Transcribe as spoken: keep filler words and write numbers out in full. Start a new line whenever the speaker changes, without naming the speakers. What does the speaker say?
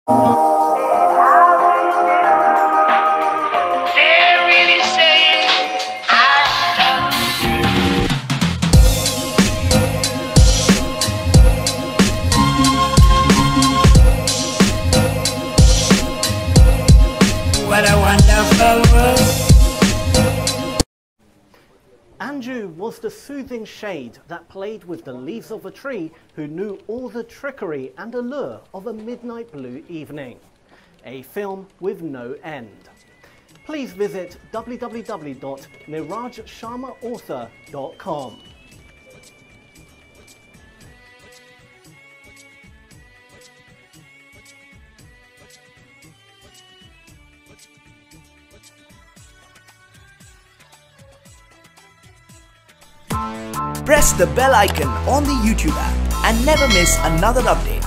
What a wonderful world.
Anju was the soothing shade that played with the leaves of a tree, who knew all the trickery and allure of a midnight blue evening. A film with no end. Please visit w w w dot niraj sharma author dot com.
Press the bell icon on the YouTube app and never miss another update.